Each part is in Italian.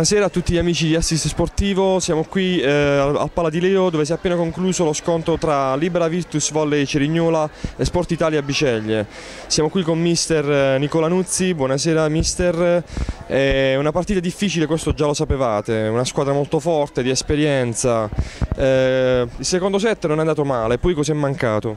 Buonasera a tutti gli amici di Assist Sportivo, siamo qui al Pala di Leo dove si è appena concluso lo scontro tra Libera Virtus Volley Cerignola e Sport Italia Biceglie. Siamo qui con mister Nicola Nuzzi, buonasera mister. È una partita difficile, questo già lo sapevate, una squadra molto forte, di esperienza. Il secondo set non è andato male, poi cos'è mancato?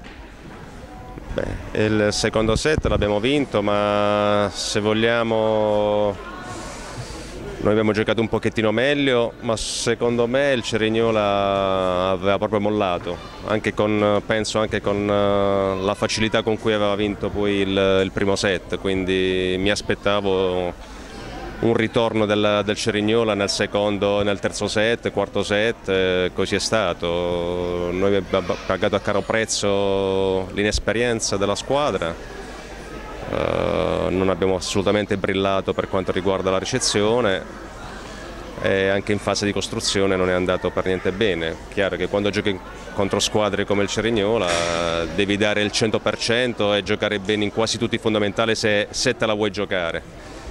Beh, il secondo set l'abbiamo vinto, ma se vogliamo noi abbiamo giocato un pochettino meglio, ma secondo me il Cerignola aveva proprio mollato, penso anche con la facilità con cui aveva vinto poi il primo set, quindi mi aspettavo un ritorno del Cerignola nel terzo set, quarto set, così è stato. Noi abbiamo pagato a caro prezzo l'inesperienza della squadra. Non abbiamo assolutamente brillato per quanto riguarda la ricezione e anche in fase di costruzione non è andato per niente bene. Chiaro che quando giochi contro squadre come il Cerignola devi dare il 100% e giocare bene in quasi tutti i fondamentali se te la vuoi giocare.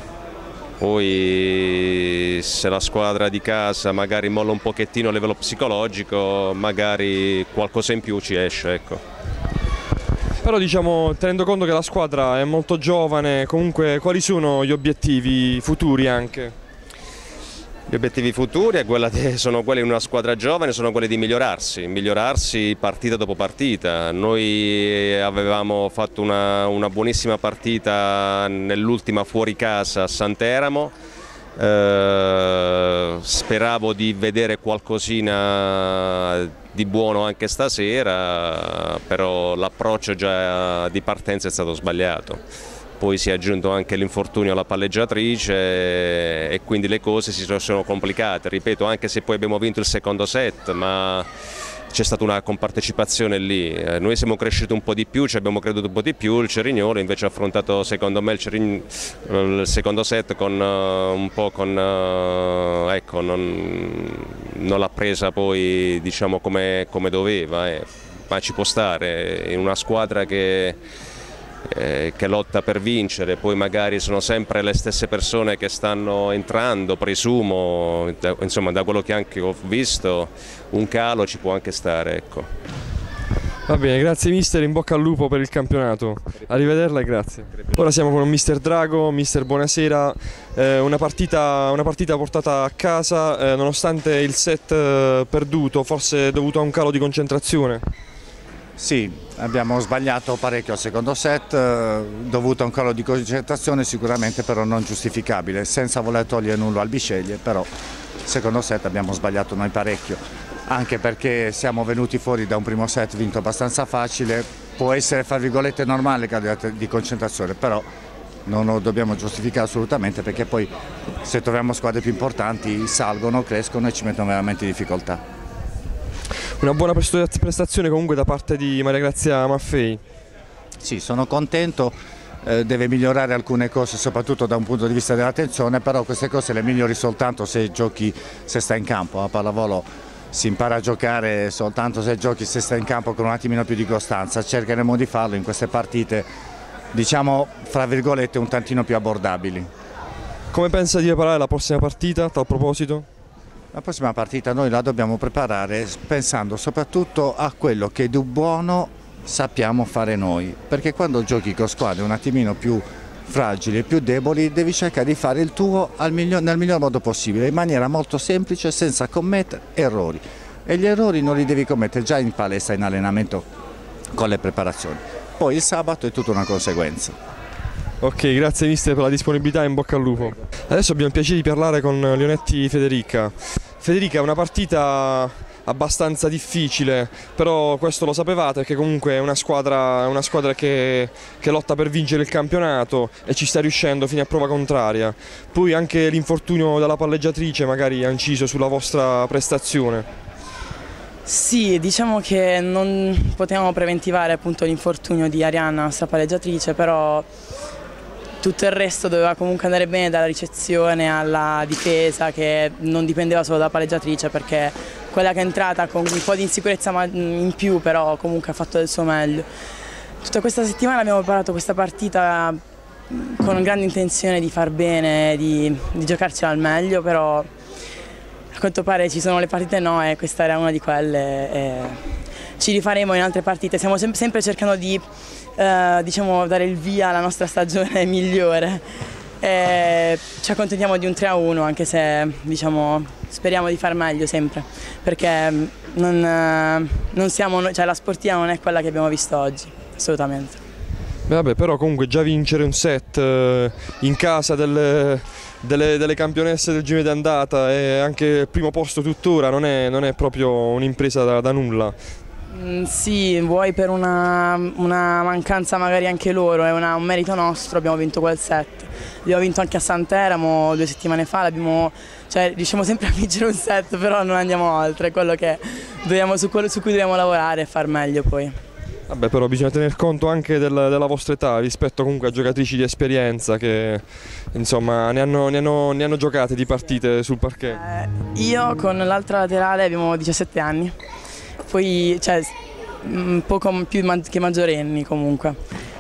Poi se la squadra di casa magari molla un pochettino a livello psicologico, magari qualcosa in più ci esce, ecco. Però diciamo, tenendo conto che la squadra è molto giovane, comunque quali sono gli obiettivi futuri anche? Gli obiettivi futuri sono quelli di una squadra giovane, sono quelli di migliorarsi partita dopo partita. Noi avevamo fatto una buonissima partita nell'ultima fuori casa a Santeramo. Speravo di vedere qualcosina di buono anche stasera, però l'approccio già di partenza è stato sbagliato. Poi si è aggiunto anche l'infortunio alla palleggiatrice e quindi le cose si sono complicate. Ripeto, anche se poi abbiamo vinto il secondo set, ma c'è stata una compartecipazione lì. Noi siamo cresciuti un po' di più, ci abbiamo creduto un po' di più. Il Cerignola invece ha affrontato secondo me il secondo set ecco, non l'ha presa poi diciamo come doveva, ma ci può stare in una squadra che lotta per vincere. Poi magari sono sempre le stesse persone che stanno entrando, presumo, insomma da quello che anche ho visto un calo ci può anche stare, ecco. Va bene, grazie mister, in bocca al lupo per il campionato, arrivederla e grazie. Ora siamo con mister Drago. Mister, buonasera. Una partita portata a casa nonostante il set perduto, forse dovuto a un calo di concentrazione. Sì, abbiamo sbagliato parecchio al secondo set, dovuto a un calo di concentrazione sicuramente, però non giustificabile, senza voler togliere nulla al Biceglie, però secondo set abbiamo sbagliato noi parecchio, anche perché siamo venuti fuori da un primo set vinto abbastanza facile. Può essere, fra virgolette, normale calo di concentrazione, però non lo dobbiamo giustificare assolutamente, perché poi se troviamo squadre più importanti salgono, crescono e ci mettono veramente in difficoltà. Una buona prestazione comunque da parte di Maria Grazia Maffei. Sì, sono contento, deve migliorare alcune cose soprattutto da un punto di vista della tensione, però queste cose le migliori soltanto se stai in campo. A pallavolo si impara a giocare soltanto se giochi, se stai in campo con un attimino più di costanza. Cercheremo di farlo in queste partite, diciamo fra virgolette, un tantino più abbordabili. Come pensa di preparare la prossima partita, a tal proposito? La prossima partita noi la dobbiamo preparare pensando soprattutto a quello che di buono sappiamo fare noi, perché quando giochi con squadre un attimino più fragili e più deboli devi cercare di fare il tuo nel miglior modo possibile, in maniera molto semplice, senza commettere errori, e gli errori non li devi commettere già in palestra, in allenamento con le preparazioni, poi il sabato è tutta una conseguenza. Ok, grazie mister per la disponibilità, in bocca al lupo. Adesso abbiamo il piacere di parlare con Leonetti Federica. Federica, è una partita abbastanza difficile, però questo lo sapevate, perché comunque è una squadra che lotta per vincere il campionato e ci sta riuscendo fino a prova contraria. Poi anche l'infortunio della palleggiatrice magari ha inciso sulla vostra prestazione. Sì, diciamo che non potevamo preventivare appunto l'infortunio di Arianna, nostra palleggiatrice, però tutto il resto doveva comunque andare bene, dalla ricezione alla difesa, che non dipendeva solo dalla palleggiatrice, perché quella che è entrata con un po' di insicurezza in più, però comunque ha fatto del suo meglio. Tutta questa settimana abbiamo preparato questa partita con grande intenzione di far bene, di giocarcela al meglio, però a quanto pare ci sono le partite no e questa era una di quelle. Ci rifaremo in altre partite, stiamo sempre cercando di diciamo, dare il via alla nostra stagione migliore. Ci accontentiamo di un 3-1 anche se diciamo, speriamo di far meglio sempre perché non siamo, cioè, la sportiva non è quella che abbiamo visto oggi, assolutamente. Vabbè, però comunque già vincere un set in casa delle campionesse del girone d'andata e anche il primo posto tuttora non è proprio un'impresa da nulla. Sì, vuoi per una mancanza magari anche loro, è un merito nostro, abbiamo vinto quel set. Abbiamo vinto anche a Sant'Eramo 2 settimane fa, cioè, riusciamo sempre a vincere un set, però non andiamo oltre, è quello su cui dobbiamo lavorare e far meglio poi. Vabbè, però bisogna tener conto anche della vostra età rispetto comunque a giocatrici di esperienza che insomma ne hanno giocate di partite sul parquet. Io con l'altra laterale abbiamo 17 anni, poi cioè, un po' più che maggiorenni comunque,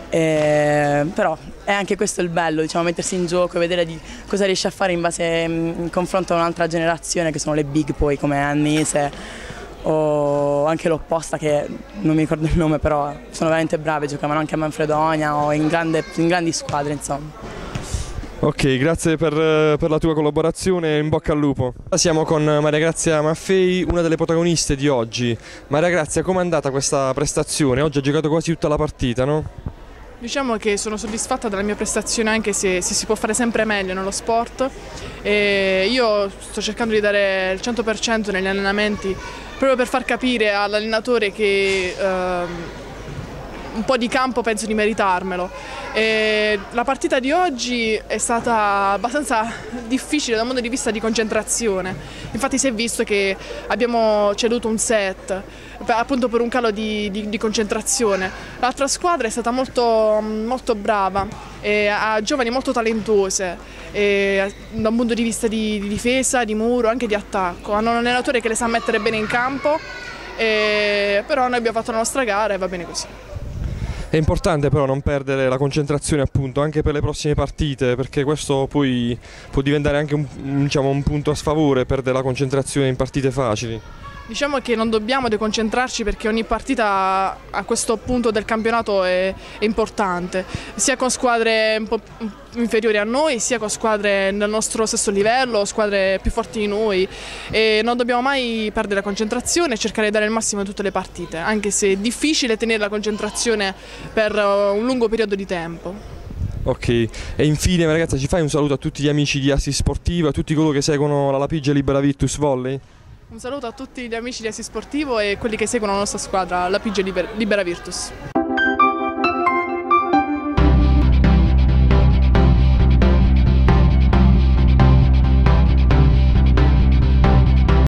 però è anche questo il bello, diciamo, mettersi in gioco e vedere cosa riesce a fare in confronto a un'altra generazione che sono le big poi come Annise o anche l'opposta che non mi ricordo il nome, però sono veramente brave, giocavano anche a Manfredonia o in grandi squadre insomma. Ok, grazie per la tua collaborazione, in bocca al lupo. Siamo con Maria Grazia Maffei, una delle protagoniste di oggi. Maria Grazia, com'è andata questa prestazione? Oggi ha giocato quasi tutta la partita, no? Diciamo che sono soddisfatta della mia prestazione anche se si può fare sempre meglio nello sport. Io sto cercando di dare il 100% negli allenamenti proprio per far capire all'allenatore che un po' di campo penso di meritarmelo. La partita di oggi è stata abbastanza difficile dal punto di vista di concentrazione, infatti si è visto che abbiamo ceduto un set appunto per un calo di concentrazione. L'altra squadra è stata molto, molto brava, ha giovani molto talentuose da un punto di vista di difesa, di muro, anche di attacco. Hanno un allenatore che le sa mettere bene in campo, però noi abbiamo fatto la nostra gara e va bene così. È importante però non perdere la concentrazione appunto anche per le prossime partite, perché questo poi può diventare anche un punto a sfavore, perdere la concentrazione in partite facili. Diciamo che non dobbiamo deconcentrarci perché ogni partita a questo punto del campionato è importante, sia con squadre un po' inferiori a noi, sia con squadre nel nostro stesso livello, squadre più forti di noi, e non dobbiamo mai perdere la concentrazione e cercare di dare il massimo in tutte le partite, anche se è difficile tenere la concentrazione per un lungo periodo di tempo. Ok, e infine ragazza, ci fai un saluto a tutti gli amici di Assi Sportivo, a tutti coloro che seguono la Lapigia Libera Virtus Volley? Un saluto a tutti gli amici di Assi Sportivo e quelli che seguono la nostra squadra, Lapigia Libera Virtus.